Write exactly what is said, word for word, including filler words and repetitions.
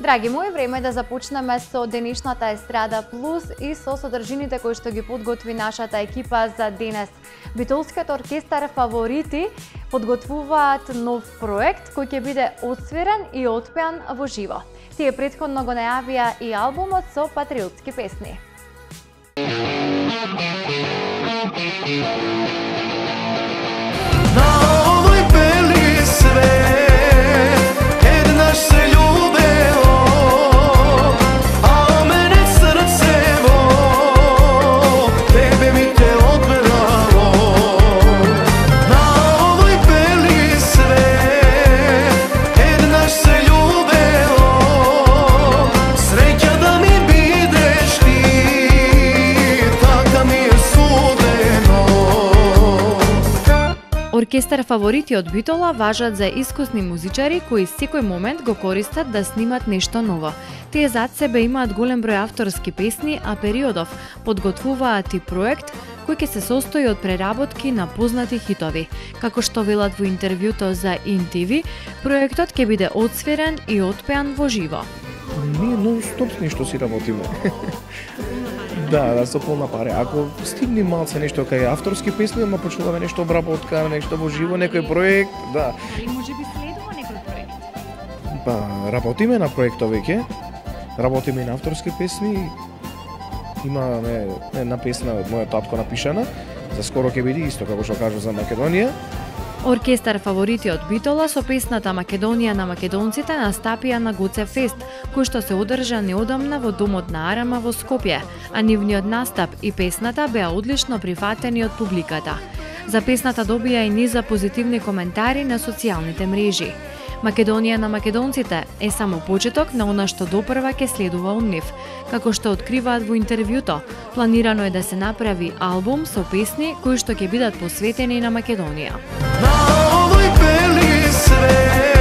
Драги мои, време е да започнеме со денешната Естрада Плюс и со содржините кои што ги подготви нашата екипа за денес. Битолскиот оркестар Фаворити подготвуваат нов проект кој ќе биде отсвирен и отпеан во живо. Тие претходно го најавија и албумот со патриотски песни. Оркестар Фаворити од Битола важат за искусни музичари кои секој момент го користат да снимат нешто ново. Тие зад себе имаат голем број авторски песни, а периодов подготвуваат и проект кој ќе се состои од преработки на познати хитови. Како што велат во интервјуто за ин ти ви, проектот ќе биде отсвирен и отпеан во живо. Ние нон-стоп нешто си работиме. Да, да, со полна паре. Ако стигне малце нешто кај авторски песни, ама почнуваме нешто обработка, нешто во живо, некој проект, да. Дали може би следува некој проект? Па, работиме на проектови веќе. Работиме и на авторски песни. Имаме една песна од мојот татко напишана, за скоро ќе биде исто како што кажа за Македонија. Оркестар Фаворити од Битола со песната Македонија на македонците настапија на Гоце Фест, кој што се одржа неодамна во домот на Арама во Скопје, а нивниот настап и песната беа одлично прифатени од публиката. За песната добија и низа позитивни коментари на социјалните мрежи. Македонија на македонците е само почеток на она што допрва ќе следува од нив. Како што откриваат во интервјуто, планирано е да се направи албум со песни кои што ќе бидат посветени на Македонија. На овој бели свет